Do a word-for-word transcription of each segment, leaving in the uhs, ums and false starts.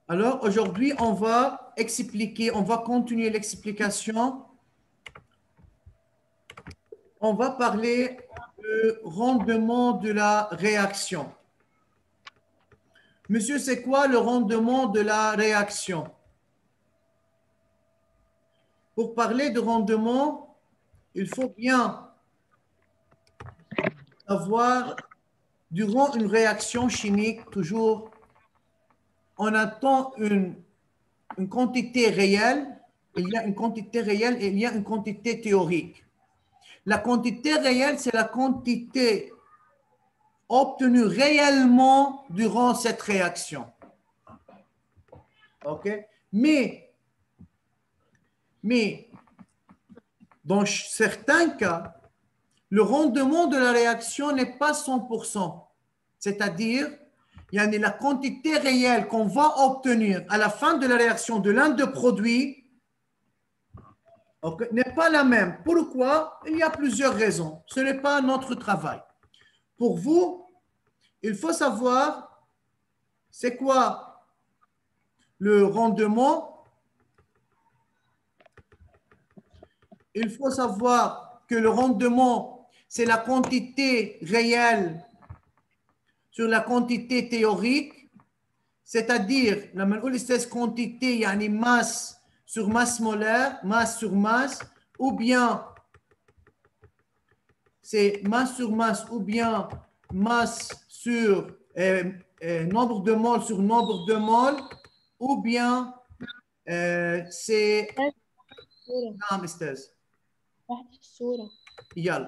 Alors, aujourd'hui, on va expliquer, on va continuer l'explication. On va parler du rendement de la réaction. Monsieur, c'est quoi le rendement de la réaction? Pour parler de rendement, il faut bien savoir, durant une réaction chimique, toujours, on attend une, une quantité réelle, il y a une quantité réelle et il y a une quantité théorique. La quantité réelle, c'est la quantité obtenue réellement durant cette réaction. OK? Mais, mais, dans certains cas, le rendement de la réaction n'est pas cent pour cent. C'est-à-dire, il y a la quantité réelle qu'on va obtenir à la fin de la réaction de l'un des produits okay, n'est pas la même. Pourquoi? Il y a plusieurs raisons. Ce n'est pas notre travail. Pour vous, il faut savoir c'est quoi le rendement. Il faut savoir que le rendement, c'est la quantité réelle sur la quantité théorique, c'est-à-dire, la quantité, il y a une masse sur masse molaire, masse sur masse, ou bien c'est masse sur masse, ou bien masse sur euh, euh, nombre de moles sur nombre de moles, ou bien euh, c'est... نعم أستاذ. واحد في الصورة. يلا.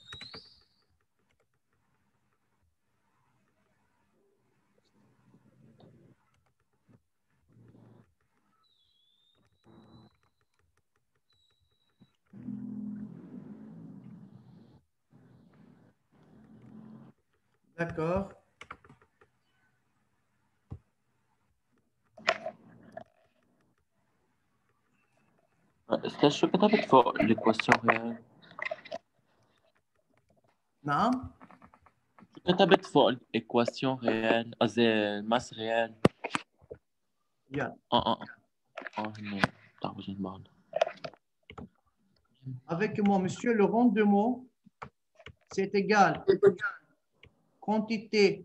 D'accord. استاذ شو كتبت فوق الايكواسيون ريال؟ نعم. شو كتبت فوق الايكواسيون ريال؟ قصدي الماس ريال. يلا. اه اه اه هن بتعرفوا جنب بعض. Avec moi, monsieur, le rendement, c'est égal quantité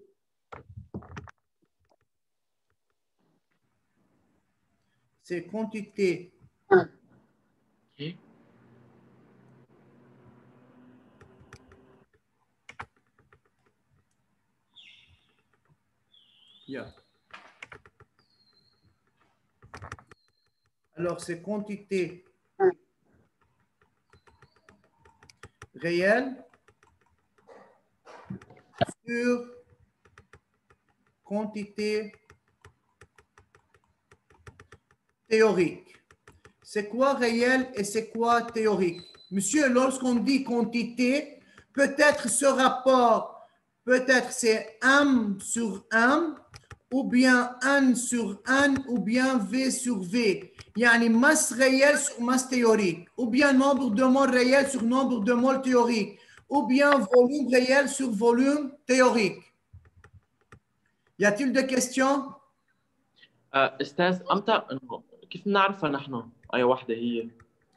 c'est quantité Okay. yeah. Alors, c'est quantité réelle sur quantité théorique. C'est quoi réel et c'est quoi théorique? Monsieur, lorsqu'on dit quantité, peut-être ce rapport, peut-être c'est m sur m, ou bien n sur n, ou bien v sur v. يعني masse réelle sur masse théorique, ou bien nombre de moles réel sur nombre de moles théorique, ou bien volume réel sur volume théorique. Y a-t-il des questions? آه، استاذ امتى انه كيف بنعرفها نحن اي وحده هي؟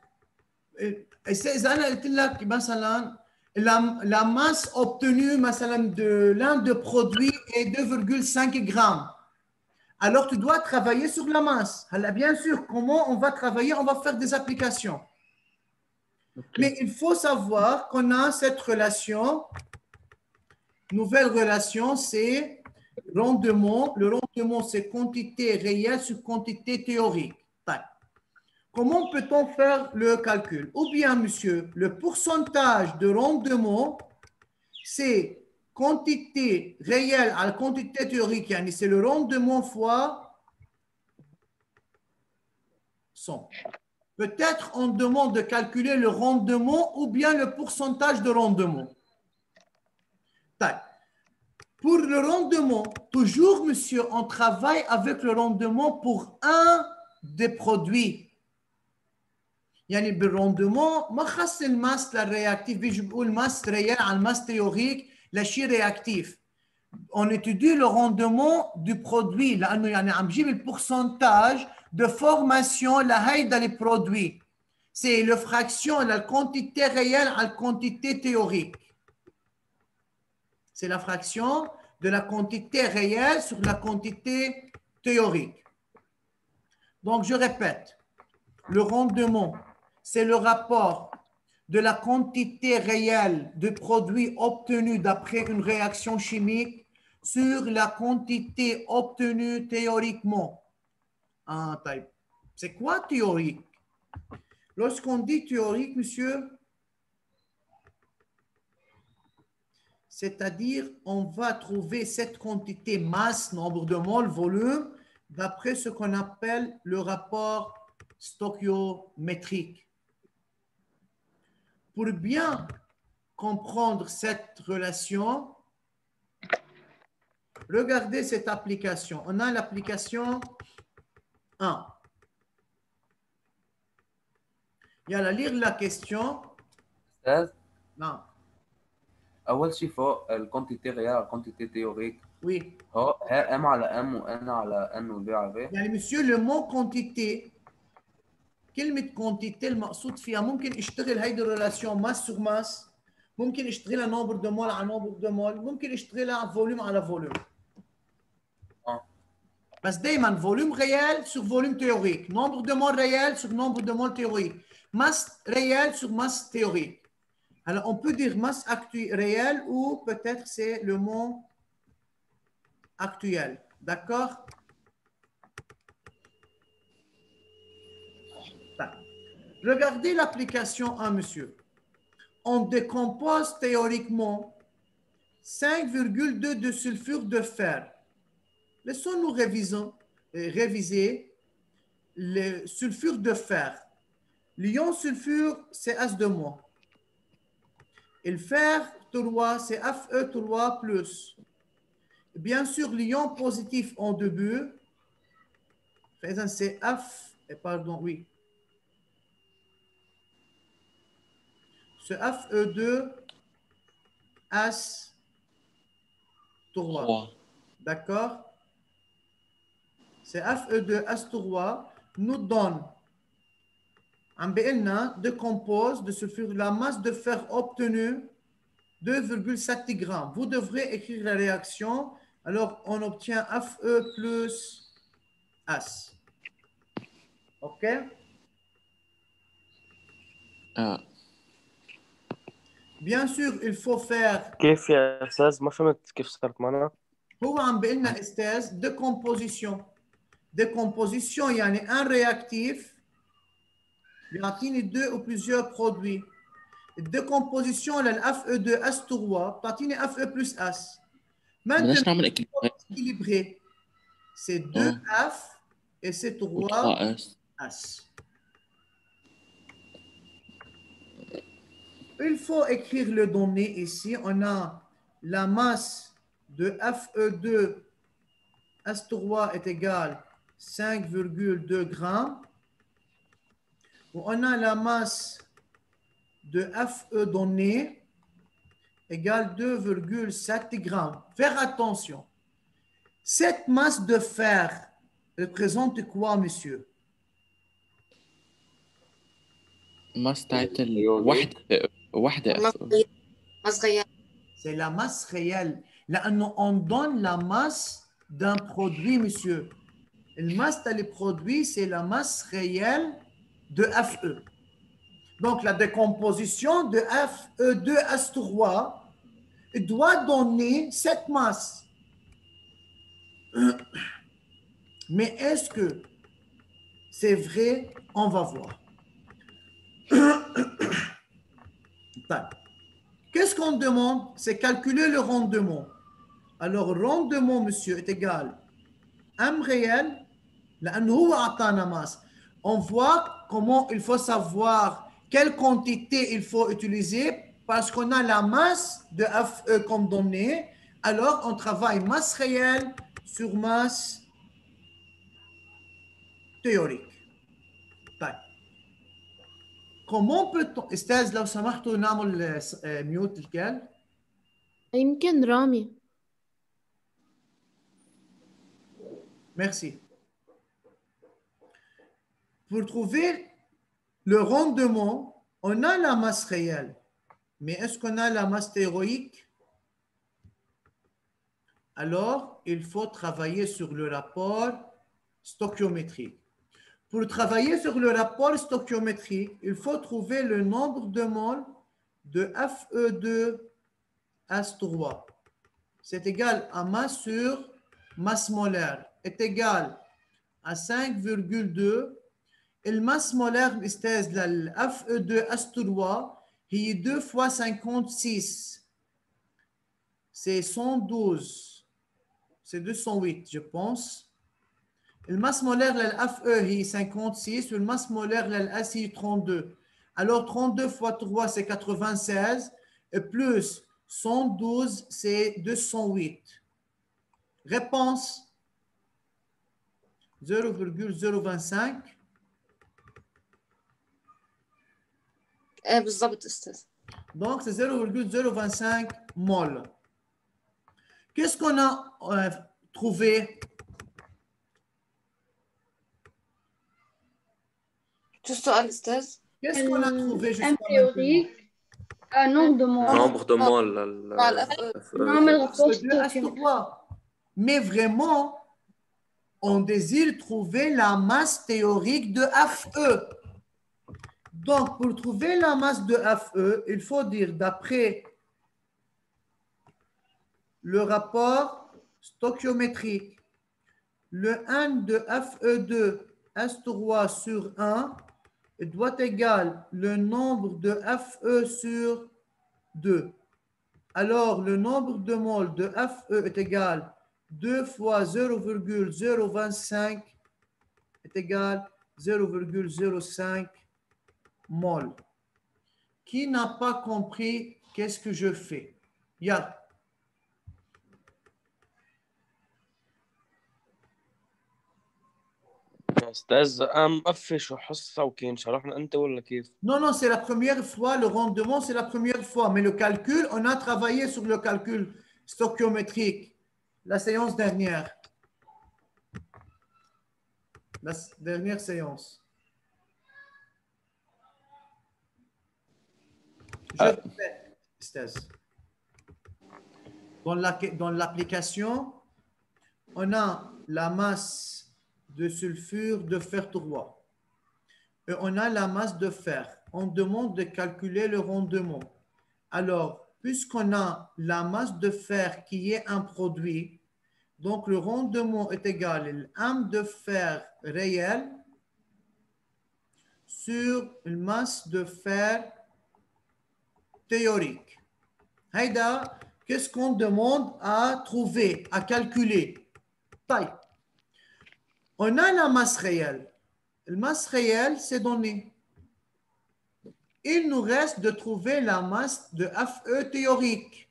إذا أنا قلت لك مثلا la, la masse obtenue مثلا de l'un des produits est deux virgule cinq grammes. Alors tu dois travailler sur la masse. Alors, bien sûr, comment on va travailler? On va faire des applications. Okay. Mais il faut savoir qu'on a cette relation, nouvelle relation, c'est rendement. Le rendement, c'est quantité réelle sur quantité théorique. Comment peut-on faire le calcul? Ou bien, monsieur, le pourcentage de rendement, c'est quantité réelle à la quantité théorique, c'est le rendement fois cent. Peut-être on demande de calculer le rendement ou bien le pourcentage de rendement. Pour le rendement, toujours, monsieur, on travaille avec le rendement pour un des produits. يعني بالروندمون ما خص الماس للرياكتيف بيجي بقول ماس ريال على الماس تيوريك لشيء رياكتيف on étudie le rendement du produit لأنه يعني عم جيب البورسنتاج de formation لهيدا البرودوي. C'est le fraction la quantité réelle à la quantité théorique. C'est la fraction de la quantité réelle sur la quantité théorique. Donc, je répète, le rendement, c'est le rapport de la quantité réelle de produits obtenus d'après une réaction chimique sur la quantité obtenue théoriquement. Ah, c'est quoi théorique? Lorsqu'on dit théorique, monsieur, c'est-à-dire on va trouver cette quantité masse, nombre de moles, volume, d'après ce qu'on appelle le rapport stoichiométrique. Pour bien comprendre cette relation, regardez cette application. On a l'application un. Il y a à lire la question. أستاذ Non. أول شيء فوق الكونتيتي ريال الكونتيتي تيوريك Oui. هو ها ام على ام وان على ان وبي على بي. يعني monsieur le mot quantité كلمة quantité المقصود فيها ممكن اشتغل هيدي الريلاسيون ماس سور ماس، ممكن اشتغلها نومبر دو مول على نومبر دو مول، ممكن اشتغلها فوليوم على فوليوم. اه بس دايما فوليوم ريال سور فوليوم تhéorique، nombre de moles réel sur nombre de moles théorique، masse réelle sur masse théorique. Alors on peut dire masse actuelle réelle ou peut-être c'est le mot actuel. D'accord? Regardez l'application un, monsieur. On décompose théoriquement cinq virgule deux de sulfure de fer. Laissons-nous réviser, réviser le sulfure de fer. L'ion sulfure, c'est H deux moins. Et le fer trois, c'est F E trois plus. Bien sûr, l'ion positif en début, c'est F, pardon, oui. Ce F E deux S trois. D'accord? C'est F E deux S trois nous donne en B L N A décompose de sulfure la masse de fer obtenue deux virgule sept grammes. Vous devrez écrire la réaction. Alors, on obtient F E plus S. OK? آه. Bien sûr, il faut faire. كيف يا أستاذ؟ ما فهمت كيف صارت معنا. هو عم بيقول لنا استاذ décomposition. Décomposition يعني un réactif بيعطيني deux ou plusieurs produits. Décomposition لل F E deux S trois بتعطيني F E plus S. بدناش Maintenant, نعمل équilibré. C'est deux F et c'est trois اس. S. Il faut écrire le données ici. On a la masse de F E deux S trois est égale cinq virgule deux grammes. On a la masse de F E donné égale deux virgule sept grammes. Faire attention. Cette masse de fer représente quoi, monsieur? ماس تاعت الوحدة وحدة ماس غير. C'est la masse réelle. Là, on donne la masse d'un produit, monsieur. La masse des produits, c'est la masse réelle de F E. Donc, la décomposition de F E deux S trois doit donner cette masse. Mais est-ce que c'est vrai? On va voir. Qu'est-ce qu'on demande? C'est calculer le rendement. Alors, rendement, monsieur, est égal à M réel, لأنه هو أعطانا masse. On voit comment il faut savoir quelle quantité il faut utiliser parce qu'on a la masse de F E comme donnée. Alors, on travaille masse réelle sur masse théorique. طيب. Comment peut-on... استاذ لو سمحتوا نعمل ميوت الكل. يمكن رامي. Merci. Pour trouver le rendement, on a la masse réelle. Mais est-ce qu'on a la masse théorique? Alors, il faut travailler sur le rapport stoichiométrique. Pour travailler sur le rapport stoichiométrique, il faut trouver le nombre de moles de F E deux S trois. C'est égal à masse sur masse molaire est égal à cinq virgule deux. Le masse molaire استاذ لل F E deux S trois هي deux fois cinquante-six. C'est cent douze. C'est deux cent huit, je pense. Le masse molaire de F E est cinquante-six, le masse molaire de S est trente-deux. Alors, trente-deux fois trois, c'est quatre-vingt-seize, et plus cent douze, c'est deux cent huit. Réponse zéro virgule zéro vingt-cinq. ايه بالضبط استاذ. Donc, c'est zéro virgule zéro vingt-cinq mol. Qu'est-ce qu'on a euh, trouvé? شو السؤال استاذ؟ Qu'est-ce qu'on a trouvé jusqu'à Un théorique, un nombre de mots. nombre de moles لل مع ال F E. F E. Non, mais le rapport maintenant? stoichiométrique. Mais vraiment, on désire trouver la masse théorique de F E. Donc, pour trouver la masse de F E, il faut dire d'après le rapport stoichiométrique, le un de F E deux S trois sur un doit égal le nombre de F E sur deux. Alors, le nombre de moles de F E est égal deux fois zéro virgule zéro vingt-cinq est égal zéro virgule zéro cinq mol. Qui n'a pas compris qu'est-ce que je fais? Y'a. يا أستاذ أم قفش وحصة وكين شرحنا أنت ولا كيف؟ Non, non, c'est la première fois, le rendement, c'est la première fois. Mais le calcul, on a travaillé sur le calcul stoichiométrique la séance dernière. La dernière séance. Je Ah. répète, Stas. Dans la- dans l'application, on a la masse de sulfure de fer trois. Et on a la masse de fer. On demande de calculer le rendement. Alors, puisqu'on a la masse de fer qui est un produit, donc le rendement est égal à un de fer réel sur une masse de fer théorique. Haïda, qu'est-ce qu'on demande à trouver, à calculer? Taille. On a la masse réelle. La masse réelle, c'est donné. Il nous reste de trouver la masse de F E théorique.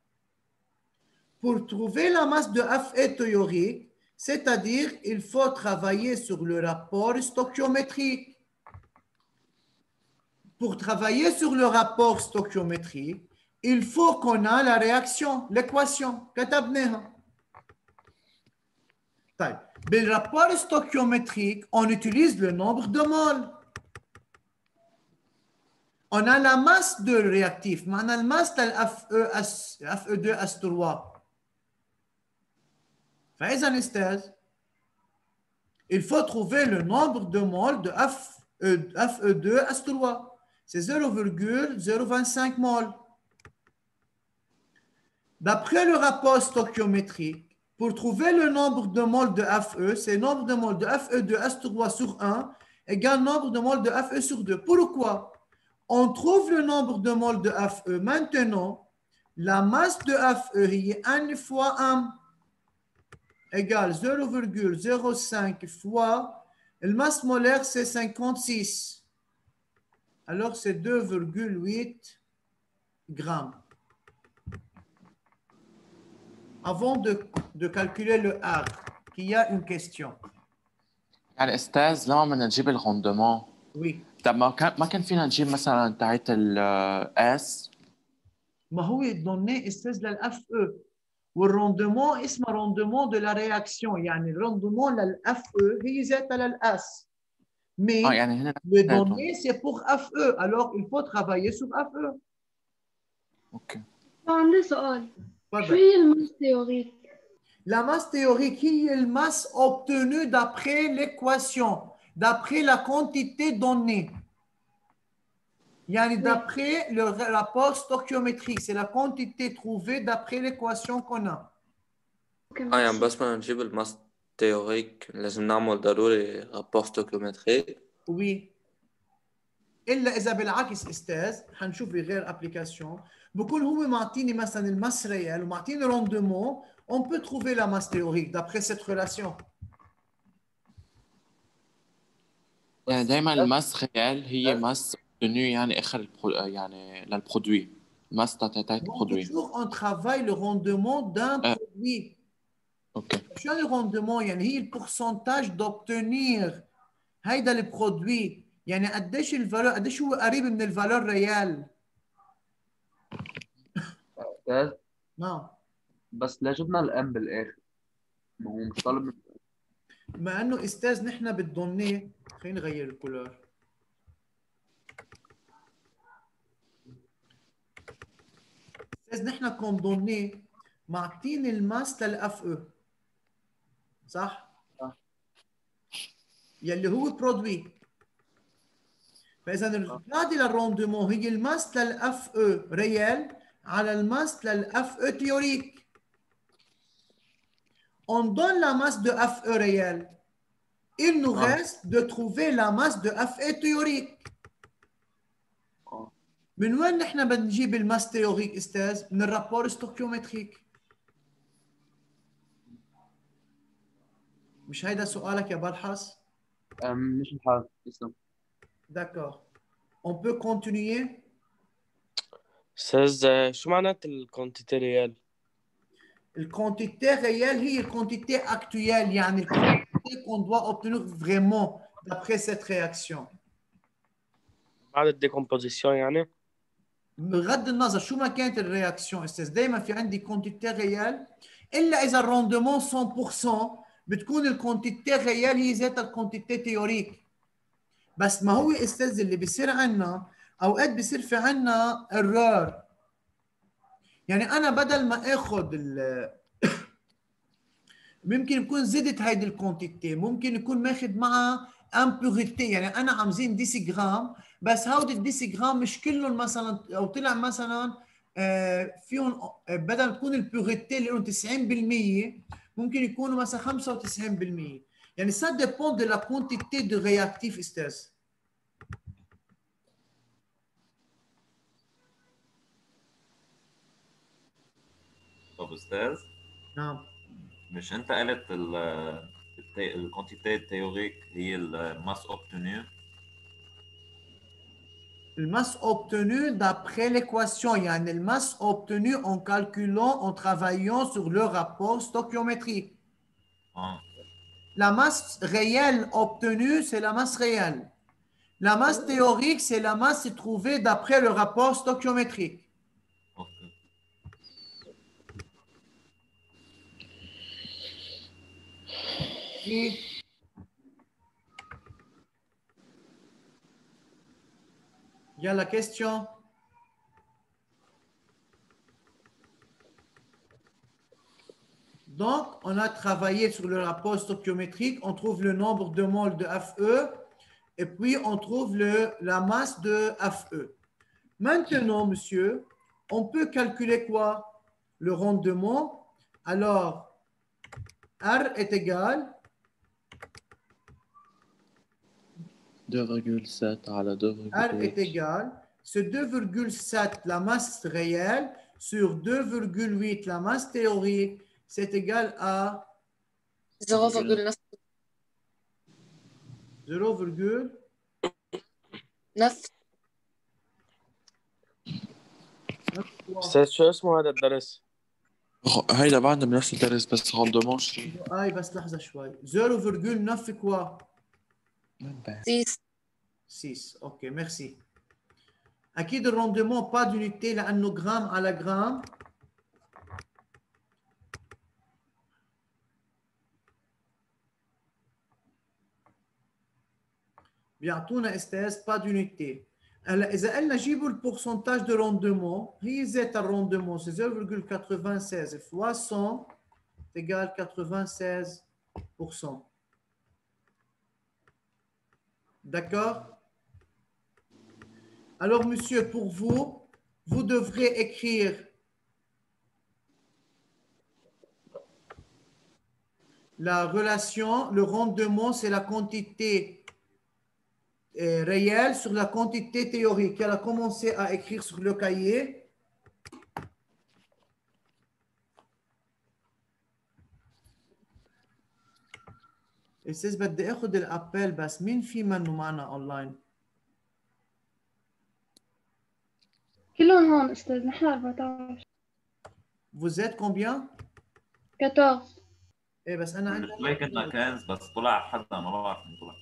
Pour trouver la masse de F E théorique, c'est-à-dire il faut travailler sur le rapport stoichiométrique. Pour travailler sur le rapport stoichiométrique, il faut qu'on ait la réaction, l'équation. كتبناها. طيب. Le rapport stoichiométrique, on utilise le nombre de moles. On a la masse de réactif, mais on a la masse de F E deux S trois. فإذا أستاذ, il faut trouver le nombre de moles de F E deux S trois. C'est zéro virgule zéro vingt-cinq moles. D'après le rapport stoichiométrique, pour trouver le nombre de moles de F E, c'est le nombre de moles de F E deux S trois sur un égale nombre de moles de F E sur deux. Pourquoi? On trouve le nombre de moles de F E. Maintenant, la masse de F E est un fois un égale zéro virgule zéro cinq fois, la masse molaire c'est cinquante-six. Alors c'est deux virgule huit grammes. Avant de, de calculer le R, il y a une question. يعني استاذ لما بدنا نجيب الروندمون Oui. طب ما كان ما كان فينا نجيب مثلا تاعت الاس ما هو donné استاذ لل F E. والروندمون اسمه روندمون de la réaction يعني الروندمون للأف E هي ذاتها للأس. Mais اه يعني هنا le donné c'est pour F E alors il faut travailler sur F E. اوكي. عندي سؤال. شو تفضل. هي الماس تيوريك؟ La masse théorique هي الماsse obtenue d'après l'équation, d'après la quantité donnée. يعني d'après le rapport stoichiométrique, c'est la quantité trouvée d'après l'équation qu'on a. اه يعني بس ما نجيب الماس تيوريك لازم نعمل ضروري رابور ستوكيومتري. Oui. إلا إذا بالعكس أستاذ حنشوف بغير أبليكاسيون بكون هو معطيني مثلا الماس ريال ومعطيني روندمون on peut trouver la masse théorique d'après cette relation. يعني دايما الماس ريال هي ماس obtenue يعني اخر البرو... يعني للبرودوي ماس تاع تاع البرودوي. Toujours on travaille le rendement d'un آه. produit. اوكي. شو le rendement يعني هي البورسنتاج d'obtenir هيدا البرودوي يعني قديش الفالور قديش هو قريب من الفالور ريال. أستاذ نعم. بس لا جبنا الام بالاخر، ما هو مش طالب من- مع انه استاذ نحن بالدوني خلينا نغير الكولور. استاذ نحن كوم دوني معطين الماس للاف او صح؟ صح. يلي هو برودوي. فاذا القاعده للروندمون هي الماس للاف او ريال على الماس للاف او تhéorique. On donne la masse de F E réel. Il nous آه. reste de trouver la masse de F E théorique. آه. من وين نحن بنجيب الماس تيوريك استاذ؟ من الرابور ستوكيومتريك. مش هيدا سؤالك يا بلحس؟ أم، مش الحال اسم. D'accord. On peut continuer. استاذ آه، شو معنات الكونتيتي ريال؟ الكونتيتي réelle هي الكونتيتي actuelle يعني الكونتيتي qu'on doit obtenir vraiment d'après cette réaction. بعد الديكومبوزيسيون يعني؟ بغض النظر شو ما كانت الرياكسيون استاذ دائما في عندي كونتيتي ريال الا اذا الروندمون مية بالمية بتكون الكونتيتي ريال هي ذاتها الكونتيتي تيوريك. بس ما هو استاذ اللي بيصير عندنا اوقات بيصير في عندنا ايرور. يعني انا بدل ما اخذ ال ممكن يكون زدت هيدي الكونتيتي، ممكن يكون ماخذ معها امبوريتي، يعني انا عم زين ديسي جرام بس هودي الديسي جرام مش كلهم مثلا او طلع مثلا آه فيهم آه بدل ما تكون البوريتي اللي لهم تسعين بالمية ممكن يكونوا مثلا خمسة وتسعين بالمية. يعني ça dépend de la quantité de réactif استاذ. طب استاذ نعم. مش انت قالت ال الكونتيتي التيوريك هي الماس اوبتونيو؟ Le masse obtenue d'après l'équation, يعني le masse obtenue en calculant, en travaillant sur le rapport stoichiométrique. اه La masse réelle obtenue, c'est la masse réelle. La masse théorique, c'est la masse trouvée d'après le rapport stoichiométrique. اوكي. Et il y a la question. Donc, on a travaillé sur le rapport stoichiométrique. On trouve le nombre de moles de F E et puis on trouve le, la masse de F E. Maintenant, monsieur, on peut calculer quoi? Le rendement. Alors, R est égal deux virgule sept على deux virgule R est égal, ce deux virgule sept, la masse réelle, sur deux virgule huit, la masse théorique, c'est égal à zéro virgule neuf. zéro virgule neuf. استاذ شو اسمه هذا الدرس؟ هيدا بعدنا بنفس الدرس بس روندمون شيء. اي بس لحظة شوي. zéro virgule neuf quoi? six. six. Ok, merci. أكيد الروندمون pas d'unité لأنه جرام على جرام. بيعطونا استاذ با d'unité. هلا اذا قلنا جيبوا البورسنتاج دو روندمون، هي ذات الروندمون سي zéro virgule quatre-vingt-seize fois cent égale quatre-vingt-seize pour cent. D'accord? Alors, monsieur, pour vous, vous devrez écrire la relation, le rendement, c'est la quantité euh, réelle sur la quantité théorique. Elle a commencé à écrire sur le cahier. استاذ بدي اخذ الابل بس مين في منه معنا اونلاين؟ كلهم هون أستاذ، نحن أربعة عشر. Vous êtes combien؟ quatorze. ايه بس انا عندي شوي كنا كنز بس طلع حدا ما بعرف مين طلع.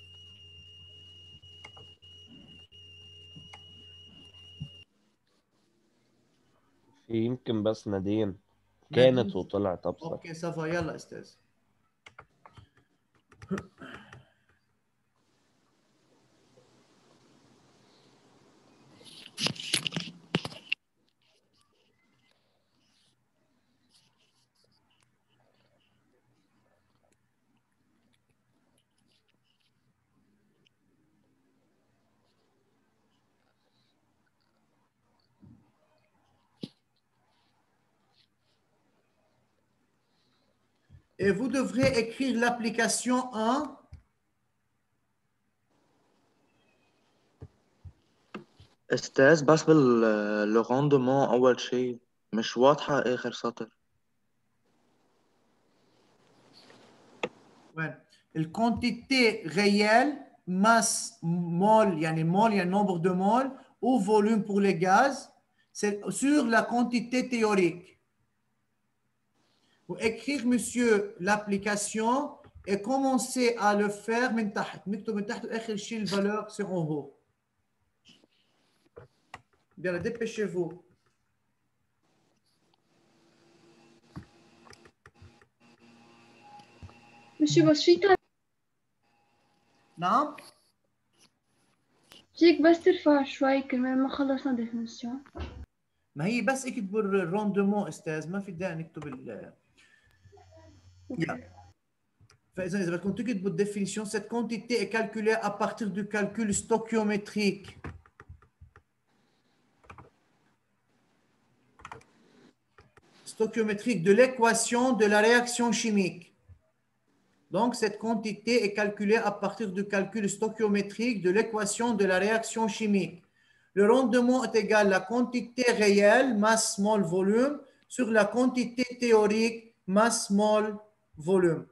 في يمكن بس نادين كانت وطلعت ابصر. اوكي صفا يلا استاذ. Et vous devrez écrire l'application un. استاذ بس بالروندمون اول شيء مش واضحه اخر سطر. Ouais. La quantité réelle, masse, mol, yani mol, il y a nombre de mol, ou volume pour les gaz, c'est sur la quantité théorique. Vous écrire, monsieur, l'application et commencer à le faire من تحت. نكتب من تحت آخر شيء الvaleur c'est en haut. Bien, dépêchez-vous. مشي بس في تاني. نعم؟ فيك بس ترفع شوي كرمال ما خلصنا ديفينيسيون. ما هي بس اكتبوا الروندمون استاذ، ما في داعي نكتب ال فاذا اذا بدكم تكتبوا الديفينيسيون cette quantité est calculée à partir du calcul stoichiométrique. stoichiométrique de l'équation de la réaction chimique. Donc, cette quantité est calculée à partir du calcul stoichiométrique de l'équation de la réaction chimique. Le rendement est égal à la quantité réelle, masse, mol, volume, sur la quantité théorique, masse, mol, volume.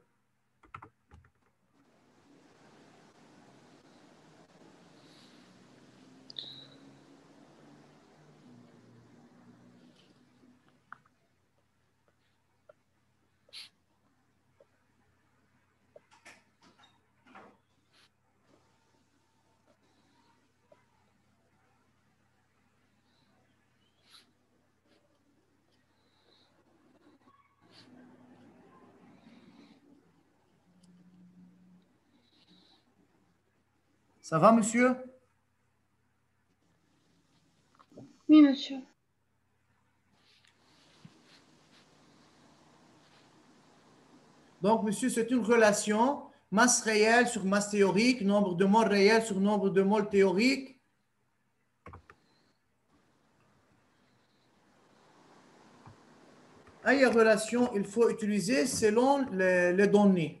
Ça va, monsieur? Oui, monsieur. Donc, monsieur, c'est une relation masse réelle sur masse théorique, nombre de moles réels sur nombre de moles théoriques. Quelle relation il faut utiliser selon les, les données.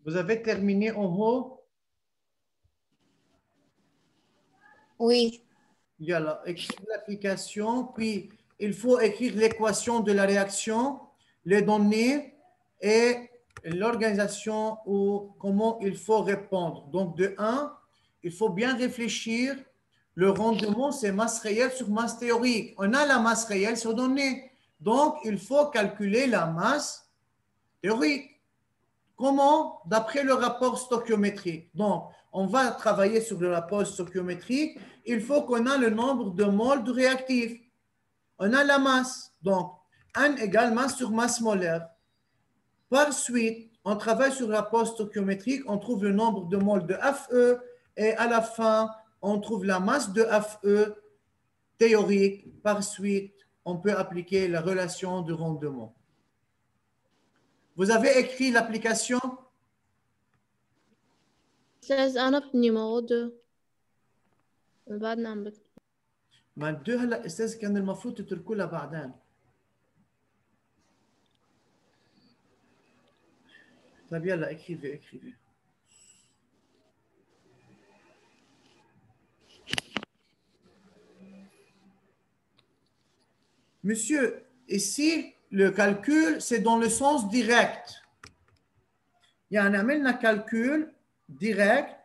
Vous avez terminé en haut? Oui. Yalla, écrire l'application, puis il faut écrire l'équation de la réaction, les données et l'organisation ou comment il faut répondre. Donc, de un, il faut bien réfléchir. Le rendement, c'est masse réelle sur masse théorique. On a la masse réelle sur données. Donc, il faut calculer la masse théorique. Comment? D'après le rapport stoichiométrique. Donc, on va travailler sur le rapport stoichiométrique. Il faut qu'on ait le nombre de moles de réactif. On a la masse. Donc, un égale masse sur masse molaire. Par suite, on travaille sur le rapport stoichiométrique. On trouve le nombre de moles de Fe et à la fin, on trouve la masse de Fe théorique. Par suite, on peut appliquer la relation de rendement. Vous avez écrit l'application? أستاذ أنا بني موجودة بعدنا عم بكتب. ما الدو هلا استاذ كان المفروض تتركوا لها بعدين. طيب يلا écrivez, écrivez. Monsieur, ici, le calcul, c'est dans le sens direct. يعني عملنا calcul direct.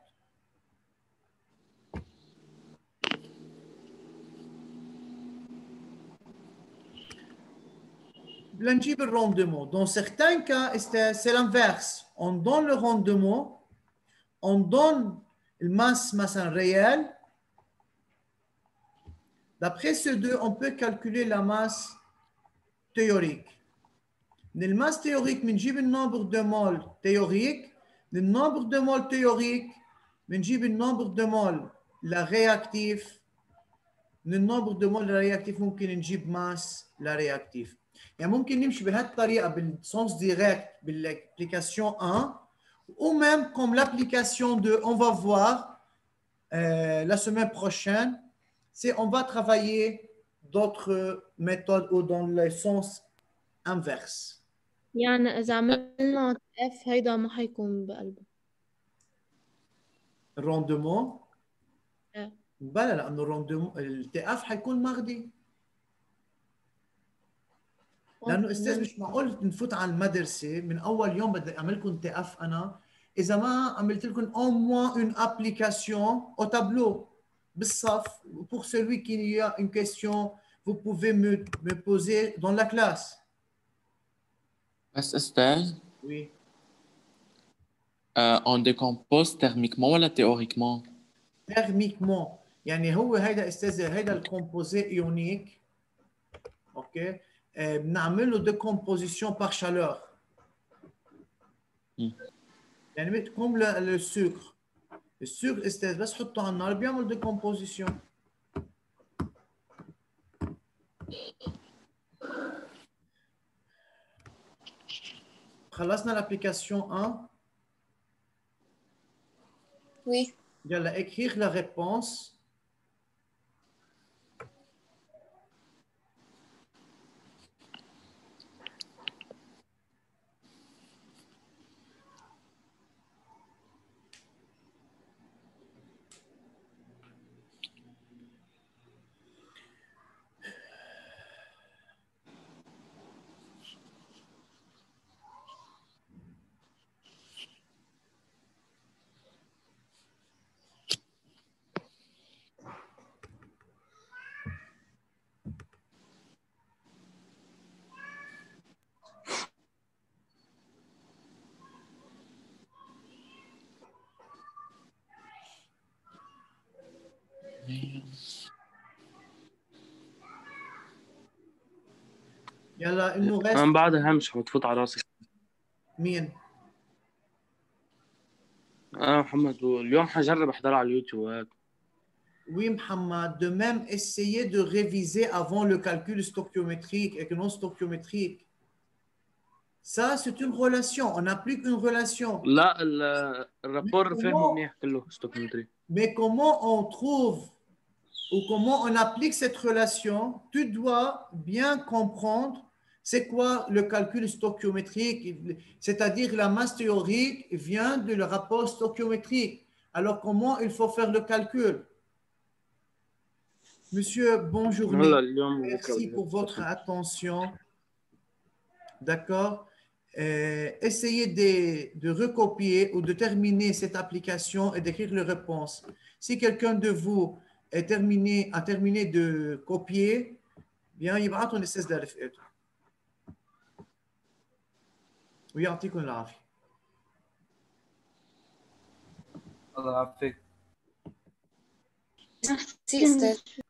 لنجيب le rendement. Dans certains cas, c'est l'inverse. On donne le rendement, on donne le masse, masse réelle. D'après ces deux, on peut calculer la masse théorique. De la masse théorique, on a le nombre de moles théorique. Le nombre de moles théorique, on a le nombre de moles la réactif. Le nombre de moles la réactif, on peut نجيب masse la réactif. يعني ممكن نمشي بهالطريقة بالسens direct بالapplication un ou même comme l'application deux, on va voir euh, la semaine prochaine. C'est on va travailler d'autres méthodes ou dans le sens inverse. يعني إذا عملنا F هيدا ما حيكون بقلبه. الروندمون؟ إيه. بلا لأنه الروندمون التي اف حيكون مغدي. لأنه أستاذ مش معقول نفوت على المدرسة من أول يوم بدي أعمل لكم تي اف أنا إذا ما عملت لكم au moins une application au tableau. بالصف. Pour celui qui a une question, vous pouvez me, me poser dans la classe. بس أستاذ Oui. euh, on décompose thermiquement ولا théoriquement؟ Thermiquement. يعني هو هيدا أستاذ هيدا الكومبوزي إيونيك. أوكي. بنعمل له décomposition par chaleur. Mm. يعني comme le, le sucre. Le sucre استاذ بس حطه على النار بيعمل décomposition. خلصنا l'application un. Oui. يلا écrire la réponse. يلا انه أنا رست بعدها همش متفوت على راسي. مين؟ أنا محمد واليوم حجرب أحضر على اليوتيوب. Oui, Mohamed, de même essayer de réviser avant le calcul stoichiométrique et non stoichiométrique. Ça, c'est une relation. On applique une relation. لا الرابور فهمه منيح كله ستوكيومتري. Mais comment on trouve ou comment on applique cette relation, tu dois bien comprendre C'est quoi le calcul stoichiométrique? C'est-à-dire la masse théorique vient de le rapport stoichiométrique. Alors, comment il faut faire le calcul? Monsieur, bonne journée. Merci pour votre attention. D'accord? Euh, essayez de, de recopier ou de terminer cette application et d'écrire les réponses. Si quelqu'un de vous est terminé, a terminé de copier, bien, يبعثوا الاستاذ لرفقته. ويعطيكم العافية. الله يعافيك. Merci, Esther.